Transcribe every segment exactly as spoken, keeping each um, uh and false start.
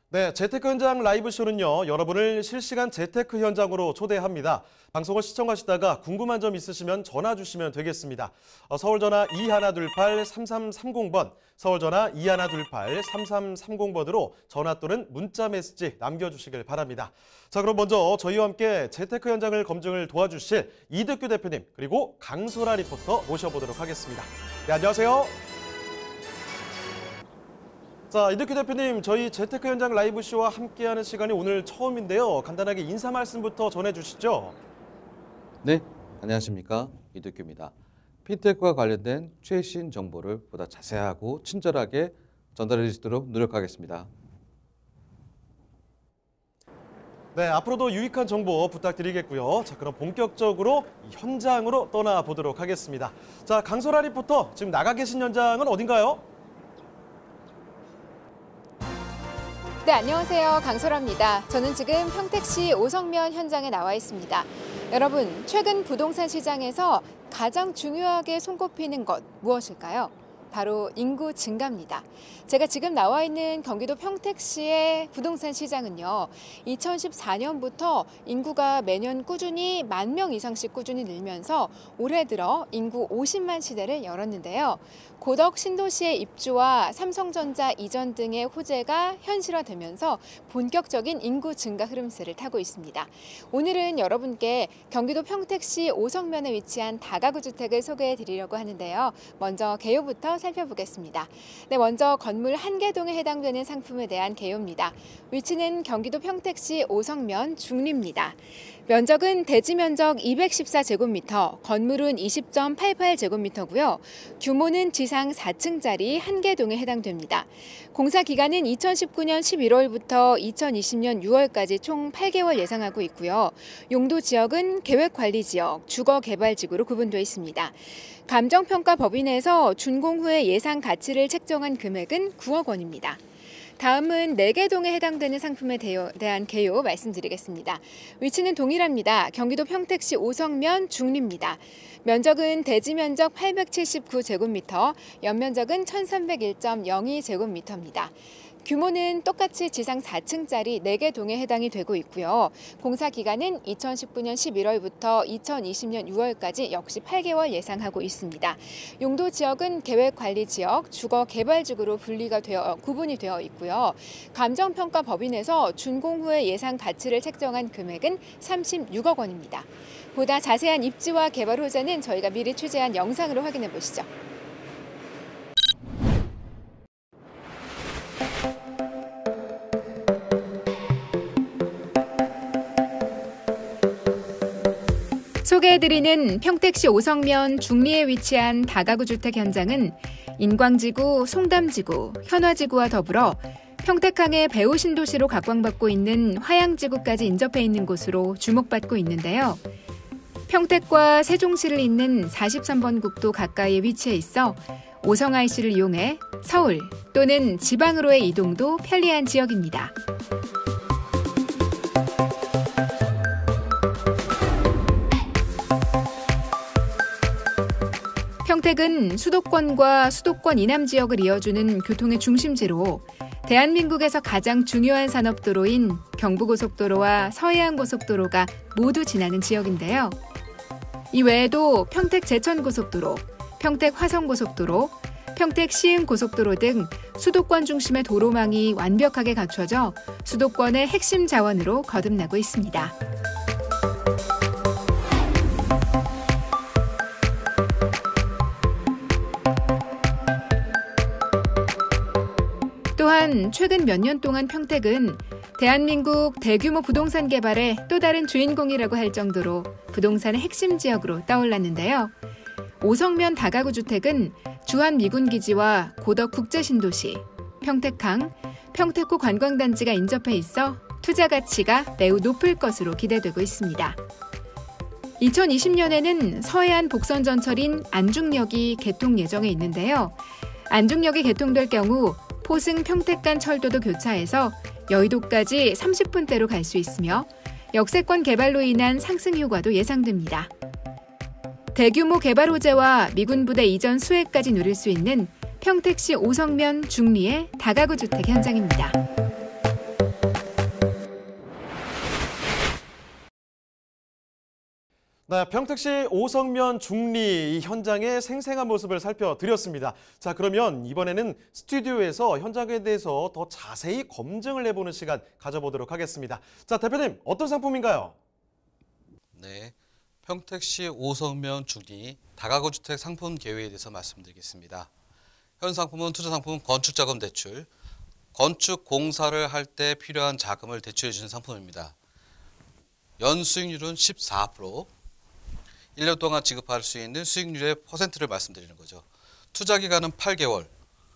네, 재테크 현장 라이브쇼는요, 여러분을 실시간 재테크 현장으로 초대합니다. 방송을 시청하시다가 궁금한 점 있으시면 전화 주시면 되겠습니다. 어, 서울전화 이일이팔 삼삼삼공 번, 서울전화 이일이팔 삼삼삼공 번으로 전화 또는 문자 메시지 남겨주시길 바랍니다. 자, 그럼 먼저 저희와 함께 재테크 현장을 검증을 도와주실 이덕규 대표님, 그리고 강소라 리포터 모셔보도록 하겠습니다. 네, 안녕하세요. 자, 이덕규 대표님, 저희 재테크 현장 라이브쇼와 함께하는 시간이 오늘 처음인데요. 간단하게 인사 말씀부터 전해주시죠. 네, 안녕하십니까. 이덕규입니다. 핀테크와 관련된 최신 정보를 보다 자세하고 친절하게 전달해 주시도록 노력하겠습니다. 네, 앞으로도 유익한 정보 부탁드리겠고요. 자, 그럼 본격적으로 현장으로 떠나보도록 하겠습니다. 자, 강소라 리포터, 지금 나가 계신 현장은 어딘가요? 네, 안녕하세요. 강소라입니다. 저는 지금 평택시 오성면 현장에 나와 있습니다. 여러분, 최근 부동산 시장에서 가장 중요하게 손꼽히는 것 무엇일까요? 바로 인구 증가입니다. 제가 지금 나와 있는 경기도 평택시의 부동산 시장은요, 이천십사 년부터 인구가 매년 꾸준히 만 명 이상씩 꾸준히 늘면서 올해 들어 인구 오십만 시대를 열었는데요. 고덕 신도시의 입주와 삼성전자 이전 등의 호재가 현실화되면서 본격적인 인구 증가 흐름세를 타고 있습니다. 오늘은 여러분께 경기도 평택시 오성면에 위치한 다가구 주택을 소개해 드리려고 하는데요. 먼저 개요부터 살펴보겠습니다. 네, 먼저 건물 한개동에 해당되는 상품에 대한 개요입니다. 위치는 경기도 평택시 오성면 중리입니다. 면적은 대지 면적 이백십사 제곱미터, 건물은 이십 점 팔팔 제곱미터고요. 규모는 지상 사 층짜리 한개동에 해당됩니다. 공사 기간은 이천십구 년 십일월부터 이천이십 년 유월까지 총 팔 개월 예상하고 있고요. 용도 지역은 계획관리지역, 주거개발지구로 구분되어 있습니다. 감정평가법인에서 준공 후에 예상 가치를 책정한 금액은 구억 원입니다. 다음은 네 개 동에 해당되는 상품에 대한 개요 말씀드리겠습니다. 위치는 동일합니다. 경기도 평택시 오성면 중리입니다. 면적은 대지 면적 팔백칠십구 제곱미터, 연면적은 천삼백일 점 영이 제곱미터입니다. 규모는 똑같이 지상 사 층짜리 네 개 동에 해당이 되고 있고요. 공사 기간은 이천십구 년 십일월부터 이천이십 년 유월까지 역시 팔 개월 예상하고 있습니다. 용도 지역은 계획관리지역, 주거개발지구로 분리가 되어 구분이 되어 있고요. 감정평가법인에서 준공 후에 예상 가치를 책정한 금액은 삼십육억 원입니다. 보다 자세한 입지와 개발 호재는 저희가 미리 취재한 영상으로 확인해 보시죠. 소개해드리는 평택시 오성면 중리에 위치한 다가구 주택 현장은 인광지구, 송담지구, 현화지구와 더불어 평택항의 배후신도시로 각광받고 있는 화양지구까지 인접해 있는 곳으로 주목받고 있는데요. 평택과 세종시를 잇는 사십삼 번 국도 가까이에 위치해 있어 오성아이씨를 이용해 서울 또는 지방으로의 이동도 편리한 지역입니다. 평택은 수도권과 수도권 이남 지역을 이어주는 교통의 중심지로 대한민국에서 가장 중요한 산업도로인 경부고속도로와 서해안고속도로가 모두 지나는 지역인데요. 이 외에도 평택 제천고속도로, 평택 화성고속도로, 평택 시흥고속도로 등 수도권 중심의 도로망이 완벽하게 갖춰져 수도권의 핵심 자원으로 거듭나고 있습니다. 또한 최근 몇 년 동안 평택은 대한민국 대규모 부동산 개발의 또 다른 주인공이라고 할 정도로 부동산의 핵심 지역으로 떠올랐는데요. 오성면 다가구 주택은 주한미군기지와 고덕 국제신도시, 평택항, 평택구 관광단지가 인접해 있어 투자 가치가 매우 높을 것으로 기대되고 있습니다. 이천이십 년에는 서해안 복선전철인 안중역이 개통 예정에 있는데요. 안중역이 개통될 경우 포승 평택 간 철도도 교차해서 여의도까지 삼십 분대로 갈 수 있으며 역세권 개발로 인한 상승 효과도 예상됩니다. 대규모 개발 호재와 미군 부대 이전 수혜까지 누릴 수 있는 평택시 오성면 중리의 다가구 주택 현장입니다. 네, 평택시 오성면 중리 이 현장의 생생한 모습을 살펴드렸습니다. 자, 그러면 이번에는 스튜디오에서 현장에 대해서 더 자세히 검증을 해보는 시간 가져보도록 하겠습니다. 자, 대표님, 어떤 상품인가요? 네, 평택시 오성면 중리 다가구 주택 상품 계획에 대해서 말씀드리겠습니다. 현 상품은 투자 상품 건축자금 대출, 건축 공사를 할 때 필요한 자금을 대출해 주는 상품입니다. 연 수익률은 십사 퍼센트, 일 년 동안 지급할 수 있는 수익률의 퍼센트를 말씀드리는 거죠. 투자 기간은 팔 개월,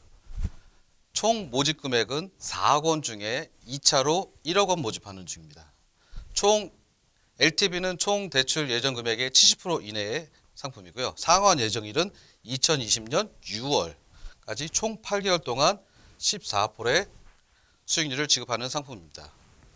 총 모집 금액은 사억 원 중에 이 차로 일억 원 모집하는 중입니다. 총 엘티브이는 총 대출 예정 금액의 칠십 퍼센트 이내의 상품이고요. 상환 예정일은 이천이십 년 유월까지 총 팔 개월 동안 십사 퍼센트의 수익률을 지급하는 상품입니다.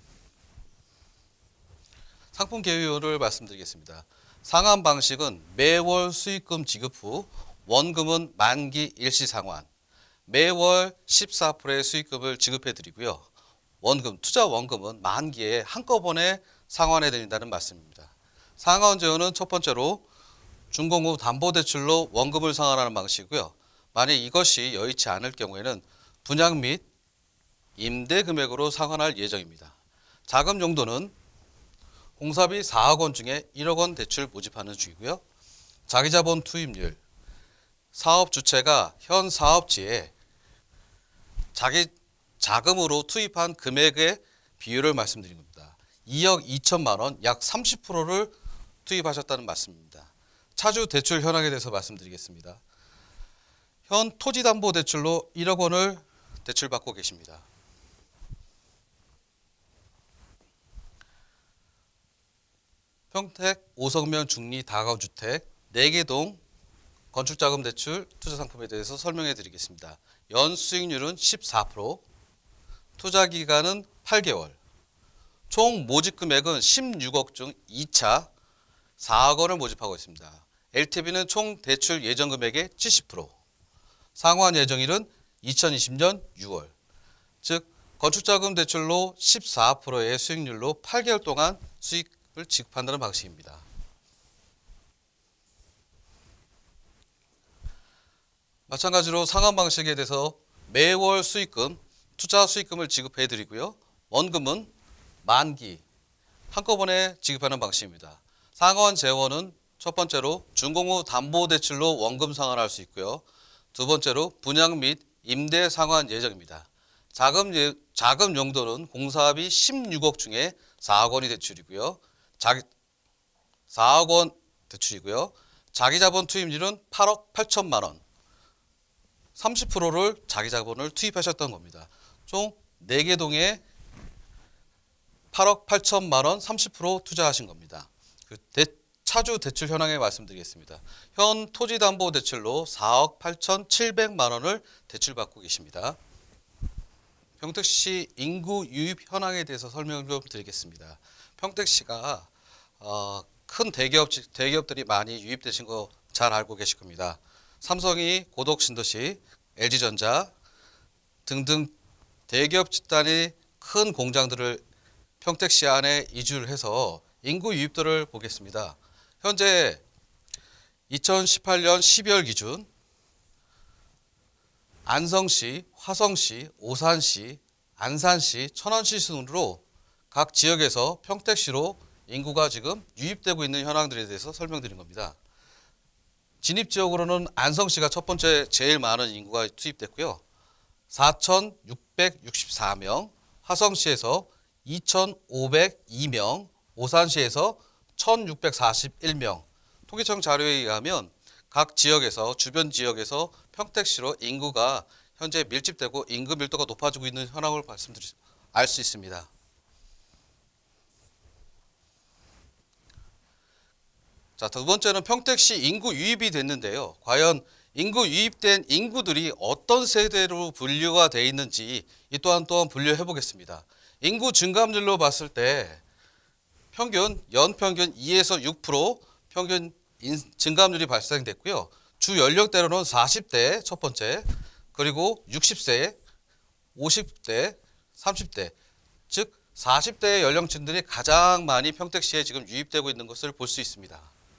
상품 개요를 말씀드리겠습니다. 상환 방식은 매월 수익금 지급 후 원금은 만기 일시 상환, 매월 십사 퍼센트의 수익금을 지급해 드리고요. 원금, 투자 원금은 만기에 한꺼번에 상환해 드린다는 말씀입니다. 상환 제어는 첫 번째로 준공후 담보대출로 원금을 상환하는 방식이고요. 만약 이것이 여의치 않을 경우에는 분양 및 임대 금액으로 상환할 예정입니다. 자금 용도는 공사비 사억 원 중에 일억 원 대출 모집하는 중이고요. 자기자본 투입률, 사업 주체가 현 사업지에 자기 자금으로 투입한 금액의 비율을 말씀드린 겁니다. 이억 이천만 원, 약 삼십 퍼센트를 투입하셨다는 말씀입니다. 차주 대출 현황에 대해서 말씀드리겠습니다. 현 토지담보대출로 일억 원을 대출받고 계십니다. 평택 오성면 중리 다가구주택 네 개 동 건축자금 대출 투자 상품에 대해서 설명해 드리겠습니다. 연 수익률은 십사 퍼센트, 투자 기간은 팔 개월, 총 모집 금액은 십육억 중 이 차 사억 원을 모집하고 있습니다. 엘티브이는 총 대출 예정 금액의 칠십 퍼센트, 상환 예정일은 이천이십 년 유월, 즉 건축자금 대출로 십사 퍼센트의 수익률로 팔 개월 동안 수익을 지급한다는 방식입니다. 마찬가지로 상환 방식에 대해서 매월 수익금, 투자 수익금을 지급해 드리고요. 원금은 만기, 한꺼번에 지급하는 방식입니다. 상환 재원은 첫 번째로 준공후 담보대출로 원금 상환할 수 있고요. 두 번째로 분양 및 임대 상환 예정입니다. 자금, 예, 자금 용도는 공사비 십육억 중에 사억 원이 대출이고요. 자기, 사억 원 대출이고요. 자기자본 투입률은 팔억 팔천만 원, 삼십 퍼센트를 자기자본을 투입하셨던 겁니다. 총 네 개 동에 팔억 팔천만 원, 삼십 퍼센트 투자하신 겁니다. 그 대, 차주 대출 현황에 말씀드리겠습니다. 현 토지담보대출로 사억 팔천칠백만 원을 대출받고 계십니다. 평택시 인구 유입 현황에 대해서 설명 좀 드리겠습니다. 평택시가 어, 큰 대기업, 대기업들이 많이 유입되신 거 잘 알고 계실 겁니다. 삼성이 고덕 신도시, 엘지전자 등등 대기업 집단이 큰 공장들을 평택시 안에 이주를 해서 인구 유입도를 보겠습니다. 현재 이천십팔 년 십이월 기준 안성시, 화성시, 오산시, 안산시, 천안시 순으로 각 지역에서 평택시로 인구가 지금 유입되고 있는 현황들에 대해서 설명드린 겁니다. 진입지역으로는 안성시가 첫 번째 제일 많은 인구가 투입됐고요. 사천육백육십사 명, 화성시에서 이천오백이 명, 오산시에서 천육백사십일 명. 통계청 자료에 의하면 각 지역에서 주변 지역에서 평택시로 인구가 현재 밀집되고 인구 밀도가 높아지고 있는 현황을 말씀드리 알 수 있습니다. 자, 두 번째는 평택시 인구 유입이 됐는데요. 과연 인구 유입된 인구들이 어떤 세대로 분류가 되어 있는지 이 또한 또한 분류해 보겠습니다. 인구 증감률로 봤을 때 평균 연평균 이에서 육 퍼센트 평균 증감률이 발생됐고요. 주 연령대로는 사십 대 첫 번째, 그리고 육십 세, 오십 대, 삼십 대, 즉 사십 대 연령층들이 가장 많이 평택시에 지금 유입되고 있는 것을 볼 수 있습니다.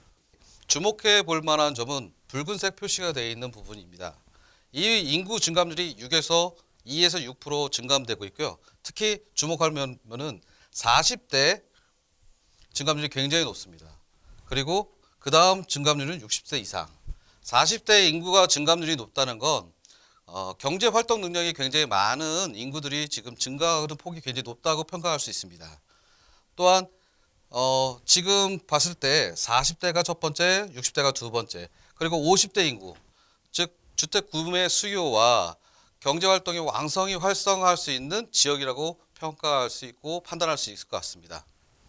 주목해 볼 만한 점은 붉은색 표시가 되어 있는 부분입니다. 이 인구 증감률이 육에서 이에서 육 퍼센트 증감되고 있고요. 특히 주목할 면은 사십 대 증감률이 굉장히 높습니다. 그리고 그 다음 증감률은 육십 세 이상. 사십 대 인구가 증감률이 높다는 건 어, 경제 활동 능력이 굉장히 많은 인구들이 지금 증가하는 폭이 굉장히 높다고 평가할 수 있습니다. 또한 어, 지금 봤을 때 사십 대가 첫 번째, 육십 대가 두 번째, 그리고 오십 대 인구, 즉 주택 구매 수요와 경제 활동이 왕성히 활성화할 수 있는 지역이라고 평가할 수 있고 판단할 수 있을 것 같습니다.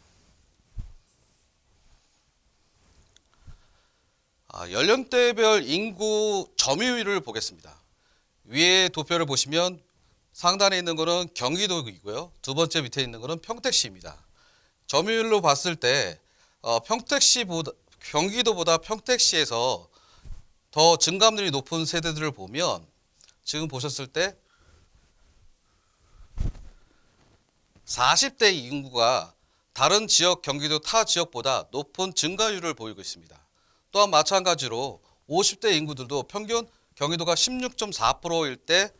아, 연령대별 인구 점유율을 보겠습니다. 위에 도표를 보시면 상단에 있는 것은 경기도이고요. 두 번째 밑에 있는 것은 평택시입니다. 점유율로 봤을 때 어, 평택시보다 경기도보다 평택시에서 더 증감률이 높은 세대들을 보면 지금 보셨을 때 사십 대 인구가 다른 지역 경기도 타 지역보다 높은 증가율을 보이고 있습니다. 또한 마찬가지로 오십 대 인구들도 평균 경기도가 십육 점 사 퍼센트일 때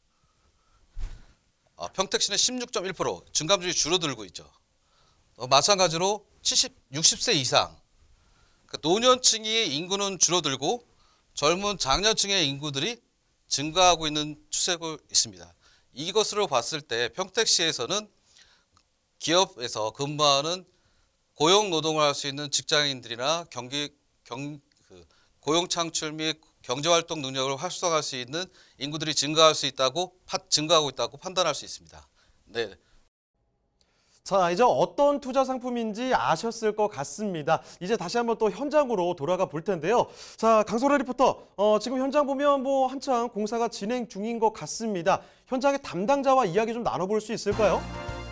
어, 평택시는 십육 점 일 퍼센트 증감률이 줄어들고 있죠. 어, 마찬가지로 칠십, 육십 세 이상 그러니까 노년층의 인구는 줄어들고 젊은 장년층의 인구들이 증가하고 있는 추세가 있습니다. 이것으로 봤을 때 평택시에서는 기업에서 근무하는 고용 노동을 할 수 있는 직장인들이나 경기 경, 그 고용 창출 및 경제활동 능력을 활성화할 수 있는 인구들이 증가할 수 있다고 파, 증가하고 있다고 판단할 수 있습니다. 네. 자, 이제 어떤 투자 상품인지 아셨을 것 같습니다. 이제 다시 한번 또 현장으로 돌아가 볼 텐데요. 자, 강소라 리포터, 어, 지금 현장 보면 뭐 한창 공사가 진행 중인 것 같습니다. 현장의 담당자와 이야기 좀 나눠볼 수 있을까요?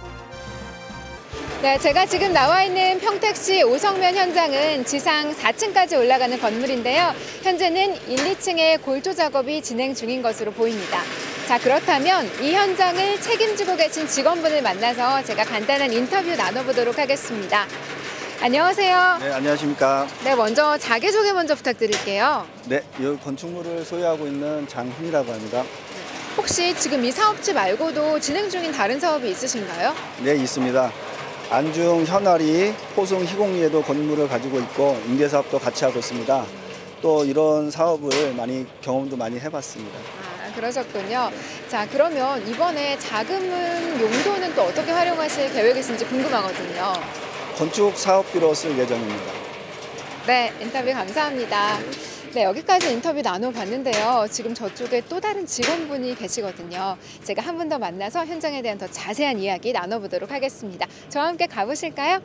네, 제가 지금 나와 있는 평택시 오성면 현장은 지상 사 층까지 올라가는 건물인데요. 현재는 일, 이 층의 골조 작업이 진행 중인 것으로 보입니다. 자, 그렇다면 이 현장을 책임지고 계신 직원분을 만나서 제가 간단한 인터뷰 나눠보도록 하겠습니다. 안녕하세요. 네, 안녕하십니까. 네, 먼저 자기소개 먼저 부탁드릴게요. 네, 이 건축물을 소유하고 있는 장훈이라고 합니다. 혹시 지금 이 사업지 말고도 진행 중인 다른 사업이 있으신가요? 네, 있습니다. 안중 현아리 호송 희곡리에도 건물을 가지고 있고 임대사업도 같이 하고 있습니다. 또 이런 사업을 많이 경험도 많이 해봤습니다. 아, 그러셨군요. 자, 그러면 이번에 자금은 용도는 또 어떻게 활용하실 계획이신지 궁금하거든요. 건축 사업비로 쓸 예정입니다. 네, 인터뷰 감사합니다. 네, 여기까지 인터뷰 나눠봤는데요. 지금 저쪽에 또 다른 직원분이 계시거든요. 제가 한 분 더 만나서 현장에 대한 더 자세한 이야기 나눠보도록 하겠습니다. 저와 함께 가보실까요?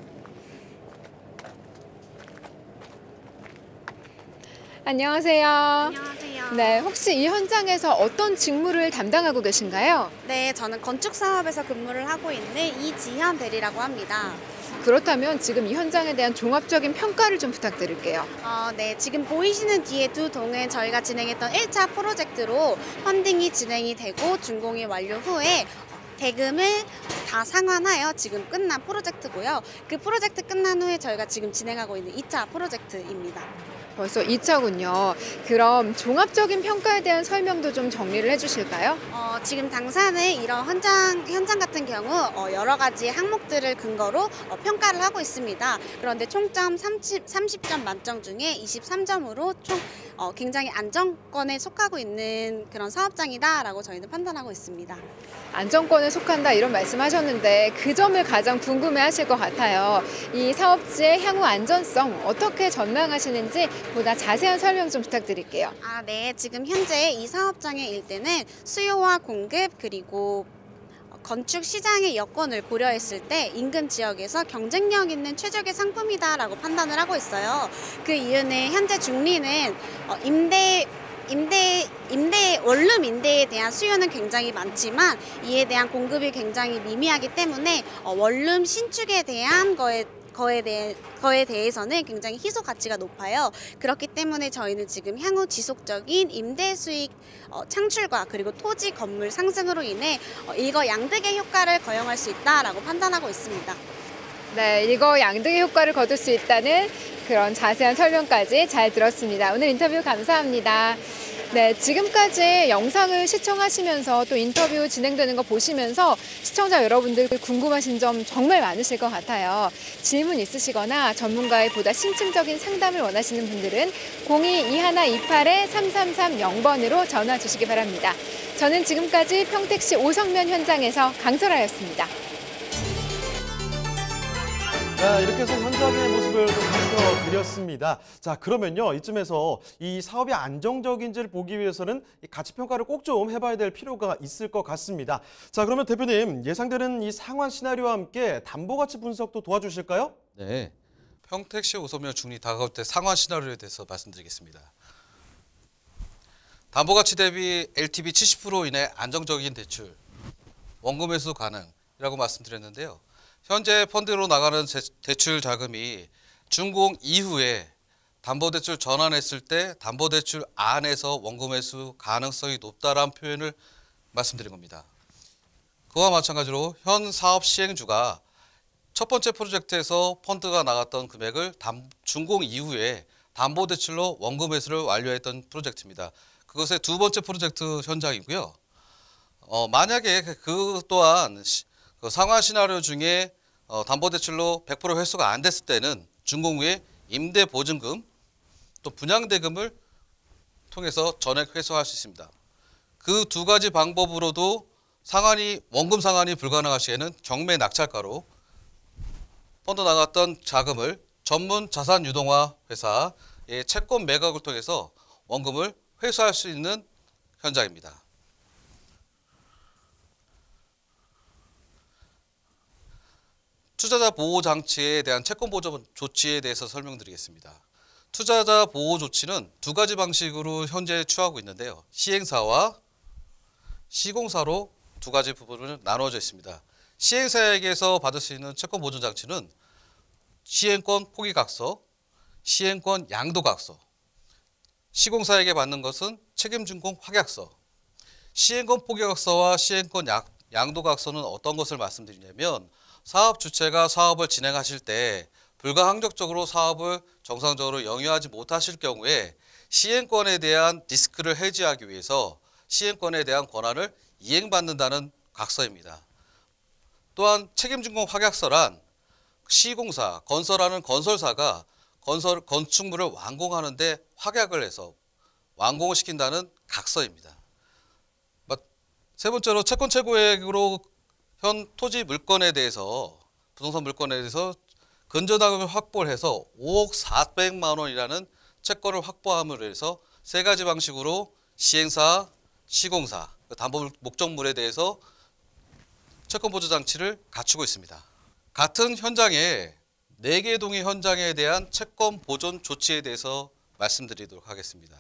안녕하세요. 안녕하세요. 네, 혹시 이 현장에서 어떤 직무를 담당하고 계신가요? 네, 저는 건축 사업에서 근무를 하고 있는 이지현 대리라고 합니다. 그렇다면 지금 이 현장에 대한 종합적인 평가를 좀 부탁드릴게요. 어, 네, 지금 보이시는 뒤에 두 동은 저희가 진행했던 일 차 프로젝트로 펀딩이 진행이 되고 준공이 완료 후에 대금을 다 상환하여 지금 끝난 프로젝트고요. 그 프로젝트 끝난 후에 저희가 지금 진행하고 있는 이 차 프로젝트입니다. 벌써 이 차군요. 그럼 종합적인 평가에 대한 설명도 좀 정리를 해주실까요? 어, 지금 당사는 이런 현장, 현장 같은 경우 어, 여러 가지 항목들을 근거로 어, 평가를 하고 있습니다. 그런데 총점 삼십, 삼십 점 만점 중에 이십삼 점으로 총 어, 굉장히 안정권에 속하고 있는 그런 사업장이다라고 저희는 판단하고 있습니다. 안정권에 속한다 이런 말씀하셨는데 그 점을 가장 궁금해하실 것 같아요. 이 사업지의 향후 안전성 어떻게 전망하시는지 보다 자세한 설명 좀 부탁드릴게요. 아, 네. 지금 현재 이 사업장의 일대는 수요와 공급 그리고 건축 시장의 여건을 고려했을 때 인근 지역에서 경쟁력 있는 최적의 상품이다라고 판단을 하고 있어요. 그 이유는 현재 중리는 임대 임대, 임대, 원룸 임대에 대한 수요는 굉장히 많지만 이에 대한 공급이 굉장히 미미하기 때문에 원룸 신축에 대한 거에 거에 대해 거에 대해서는 굉장히 희소 가치가 높아요. 그렇기 때문에 저희는 지금 향후 지속적인 임대 수익 어, 창출과 그리고 토지 건물 상승으로 인해 어, 일거 양득의 효과를 거영할 수 있다라고 판단하고 있습니다. 네, 이거 양등의 효과를 거둘 수 있다는 그런 자세한 설명까지 잘 들었습니다. 오늘 인터뷰 감사합니다. 네, 지금까지 영상을 시청하시면서 또 인터뷰 진행되는 거 보시면서 시청자 여러분들 궁금하신 점 정말 많으실 것 같아요. 질문 있으시거나 전문가의 보다 심층적인 상담을 원하시는 분들은 공이 이일이팔 삼삼삼영 번으로 전화 주시기 바랍니다. 저는 지금까지 평택시 오성면 현장에서 강설아였습니다. 자, 이렇게 해서 현장의 모습을 좀 살펴드렸습니다. 자, 그러면요, 이쯤에서 이 사업이 안정적인지를 보기 위해서는 이 가치평가를 꼭 좀 해봐야 될 필요가 있을 것 같습니다. 자, 그러면 대표님, 예상되는 이 상환 시나리오와 함께 담보가치 분석도 도와주실까요? 네, 평택시 오성면 중리 다가올 때 상환 시나리오에 대해서 말씀드리겠습니다. 담보가치 대비 엘티브이 칠십 퍼센트 이내 안정적인 대출, 원금 회수 가능이라고 말씀드렸는데요. 현재 펀드로 나가는 대출 자금이 준공 이후에 담보대출 전환했을 때 담보대출 안에서 원금 회수 가능성이 높다라는 표현을 말씀드린 겁니다. 그와 마찬가지로 현 사업 시행주가 첫 번째 프로젝트에서 펀드가 나갔던 금액을 담, 준공 이후에 담보대출로 원금 회수를 완료했던 프로젝트입니다. 그것의 두 번째 프로젝트 현장이고요. 어, 만약에 그 또한 시, 그 상환 시나리오 중에 어, 담보대출로 백 퍼센트 회수가 안 됐을 때는 준공 후에 임대보증금 또 분양대금을 통해서 전액 회수할 수 있습니다. 그 두 가지 방법으로도 상환이 원금 상환이 불가능할 시에는 경매 낙찰가로 펀드 나갔던 자금을 전문 자산 유동화 회사의 채권 매각을 통해서 원금을 회수할 수 있는 현장입니다. 투자자 보호 장치에 대한 채권 보조 조치에 대해서 설명드리겠습니다. 투자자 보호 조치는 두 가지 방식으로 현재 취하고 있는데요. 시행사와 시공사로 두 가지 부분을 나누어져 있습니다. 시행사에게서 받을 수 있는 채권 보조 장치는 시행권 포기각서, 시행권 양도각서, 시공사에게 받는 것은 책임준공 확약서. 시행권 포기각서와 시행권 양도각서는 어떤 것을 말씀드리냐면 사업 주체가 사업을 진행하실 때 불가항력적으로 사업을 정상적으로 영위하지 못하실 경우에 시행권에 대한 리스크를 해지하기 위해서 시행권에 대한 권한을 이행받는다는 각서입니다. 또한 책임준공 확약서란 시공사, 건설하는 건설사가 건설, 건축물을 완공하는 데 확약을 해서 완공을 시킨다는 각서입니다. 세 번째로 채권 최고액으로 현 토지 물건에 대해서 부동산 물건에 대해서 근저당을 확보를 해서 오억 사백만 원이라는 채권을 확보함으로 해서 세 가지 방식으로 시행사, 시공사, 담보 목적물에 대해서 채권 보조 장치를 갖추고 있습니다. 같은 현장에 네 개 동의 현장에 대한 채권 보존 조치에 대해서 말씀드리도록 하겠습니다.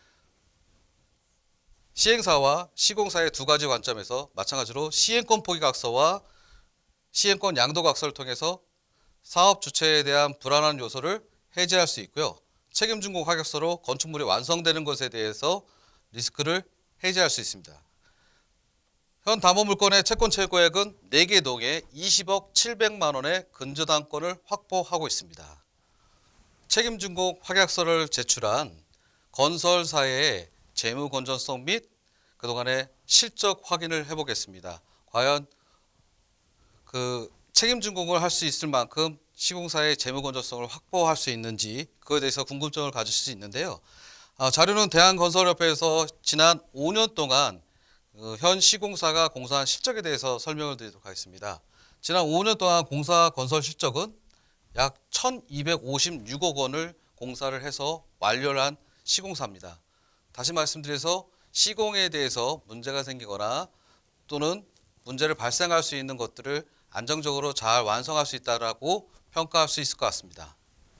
시행사와 시공사의 두 가지 관점에서 마찬가지로 시행권 포기각서와 시행권 양도각서를 통해서 사업 주체에 대한 불안한 요소를 해제할 수 있고요. 책임준공 확약서로 건축물이 완성되는 것에 대해서 리스크를 해제할 수 있습니다. 현 담보물건의 채권 최고액은 네 개 동에 이십억 칠백만 원의 근저당권을 확보하고 있습니다. 책임준공 확약서를 제출한 건설사의 재무 건전성 및 그동안의 실적 확인을 해보겠습니다. 과연 그 책임준공을 할 수 있을 만큼 시공사의 재무 건전성을 확보할 수 있는지 그거에 대해서 궁금증을 가질 수 있는데요. 아, 자료는 대한건설협회에서 지난 오 년 동안 그 현 시공사가 공사한 실적에 대해서 설명을 드리도록 하겠습니다. 지난 오 년 동안 공사 건설 실적은 약 천이백오십육억 원을 공사를 해서 완료를 한 시공사입니다. 다시 말씀드려서 시공에 대해서 문제가 생기거나 또는 문제를 발생할 수 있는 것들을 안정적으로 잘 완성할 수 있다라고 평가할 수 있을 것 같습니다.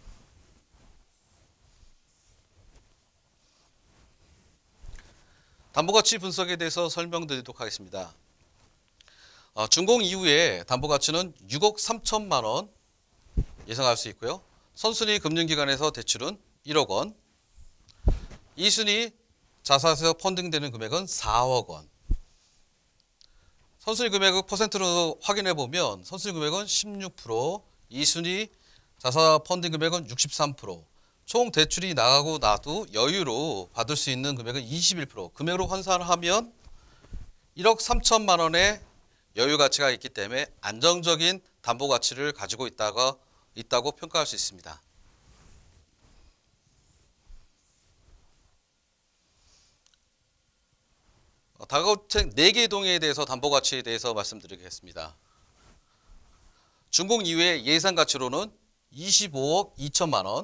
담보가치 분석에 대해서 설명드리도록 하겠습니다. 어, 준공 이후에 담보가치는 육억 삼천만 원 예상할 수 있고요. 선순위 금융기관에서 대출은 일억 원, 이 순위 자사에서 펀딩되는 금액은 사억 원. 선순위 금액을 퍼센트로 확인해 보면 선순위 금액은 십육 퍼센트, 이 순위 자사 펀딩 금액은 육십삼 퍼센트, 총 대출이 나가고 나도 여유로 받을 수 있는 금액은 이십일 퍼센트, 금액으로 환산하면 일억 삼천만 원의 여유 가치가 있기 때문에 안정적인 담보 가치를 가지고 있다가, 있다고 평가할 수 있습니다. 다가구주택 네 개 동에 대해서 담보 가치에 대해서 말씀드리겠습니다. 준공 이후의 예상 가치로는 이십오억 이천만 원,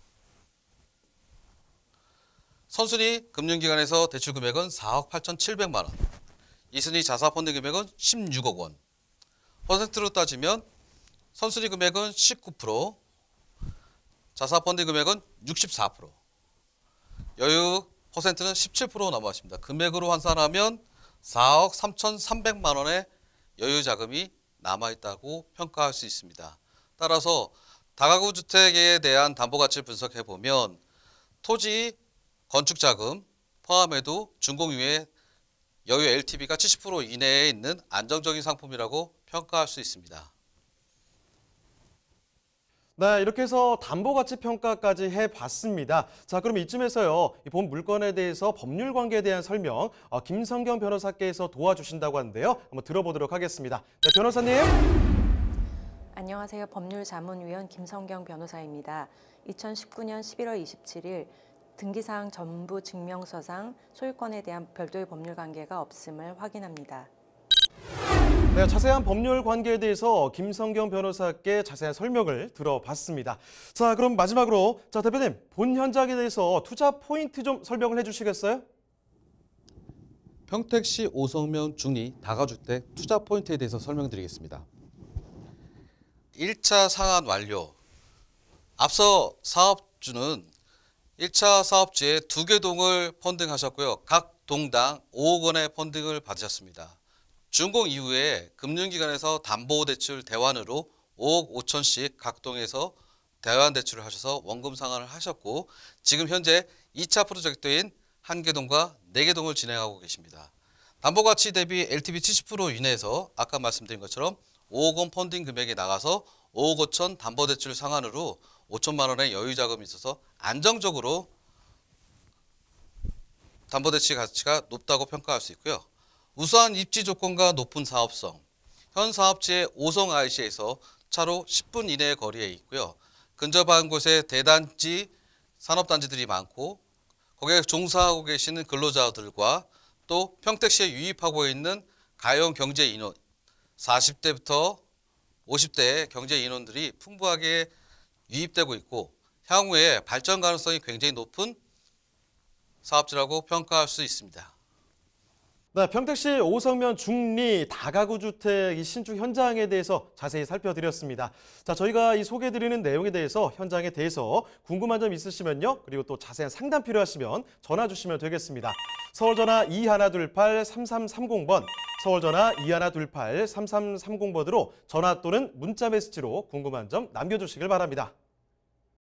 선순위 금융기관에서 대출 금액은 사억 팔천칠백만 원, 이 순위 자사 펀딩 금액은 십육억 원, 퍼센트로 따지면 선순위 금액은 십구 퍼센트, 자사 펀딩 금액은 육십사 퍼센트, 여유 퍼센트는 십칠 퍼센트 남아있습니다. 금액으로 환산하면 사억 삼천삼백만 원의 여유 자금이 남아있다고 평가할 수 있습니다. 따라서 다가구 주택에 대한 담보 가치를 분석해 보면 토지, 건축 자금 포함해도 준공 이후에 여유 엘티브이가 칠십 퍼센트 이내에 있는 안정적인 상품이라고 평가할 수 있습니다. 네, 이렇게 해서 담보가치 평가까지 해봤습니다. 자, 그럼 이쯤에서요, 이 본 물건에 대해서 법률 관계에 대한 설명, 어, 김성경 변호사께서 도와주신다고 하는데요. 한번 들어보도록 하겠습니다. 네, 변호사님. 안녕하세요. 법률자문위원 김성경 변호사입니다. 이천십구 년 십일월 이십칠일 등기사항 전부 증명서상 소유권에 대한 별도의 법률 관계가 없음을 확인합니다. 네, 자세한 법률 관계에 대해서 김성경 변호사께 자세한 설명을 들어봤습니다. 자, 그럼 마지막으로 자 대표님, 본 현장에 대해서 투자 포인트 좀 설명을 해주시겠어요? 평택시 오성면 중리 다가주택 투자 포인트에 대해서 설명드리겠습니다. 일 차 상환 완료. 앞서 사업주는 일 차 사업지에 두 개 동을 펀딩하셨고요. 각 동당 오억 원의 펀딩을 받으셨습니다. 준공 이후에 금융기관에서 담보대출 대환으로 오억 오천씩 각 동에서 대환 대출을 하셔서 원금 상환을 하셨고, 지금 현재 이 차 프로젝트인 한 개 동과 네 개 동을 진행하고 계십니다. 담보가치 대비 엘티브이 칠십 퍼센트 이내에서 아까 말씀드린 것처럼 오억 원 펀딩 금액이 나가서 오억 오천 담보대출 상환으로 오천만 원의 여유 자금이 있어서 안정적으로 담보대출 가치가 높다고 평가할 수 있고요. 우수한 입지 조건과 높은 사업성, 현 사업지의 오성 아이씨에서 차로 십 분 이내의 거리에 있고요. 근접한 곳에 대단지 산업단지들이 많고 거기에 종사하고 계시는 근로자들과 또 평택시에 유입하고 있는 가용 경제 인원, 사십 대부터 오십 대의 경제 인원들이 풍부하게 유입되고 있고 향후에 발전 가능성이 굉장히 높은 사업지라고 평가할 수 있습니다. 네, 평택시 오성면 중리 다가구 주택 이 신축 현장에 대해서 자세히 살펴드렸습니다. 자, 저희가 이 소개해드리는 내용에 대해서 현장에 대해서 궁금한 점 있으시면요, 그리고 또 자세한 상담 필요하시면 전화 주시면 되겠습니다. 서울전화 이일이팔 삼삼삼공 번, 서울전화 이일이팔 삼삼삼공 번으로 전화 또는 문자 메시지로 궁금한 점 남겨주시길 바랍니다.